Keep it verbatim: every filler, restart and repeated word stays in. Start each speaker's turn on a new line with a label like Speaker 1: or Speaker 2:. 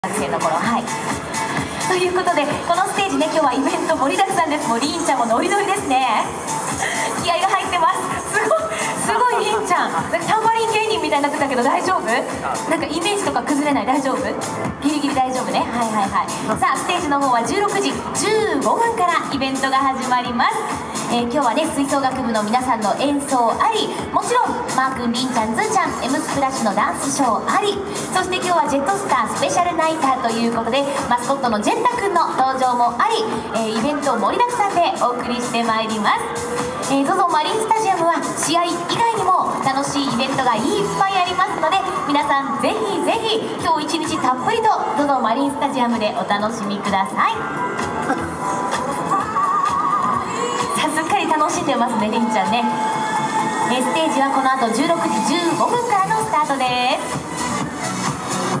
Speaker 1: 学生の頃、はい。ということで、このステージね、今日はイベント盛りだくさんです。もうりんちゃんもノリノリですね。気合が入ってます。すごい、すごいりんちゃん。なんかタンバリン芸人みたいになってたけど大丈夫？なんかイメージとか崩れない？大丈夫？ギリギリ大丈夫ね。はいはいはい。さあ、ステージの方はじゅうろくじじゅうごふんからイベントが始まります。えー、今日はね、吹奏楽部の皆さんの演奏あり、もちろんマー君、りんちゃん、ズーちゃん、エムスプラッシュのダンスショーあり、そして今日はジェットスタースペシャルナイターということで、マスコットのジェッタ君の登場もあり、えー、イベント盛りだくさんでお送りしてまいります。えー、ゾゾ マリンスタジアムは試合以外にも楽しいイベントがいっぱいありますので、皆さんぜひぜひ今日一日たっぷりと ゾゾ マリンスタジアムでお楽しみください。さあ、すっかり楽しんでますね、りんちゃんね。えー、ステージはこの後じゅうろくじじゅうごふんからのスタートです。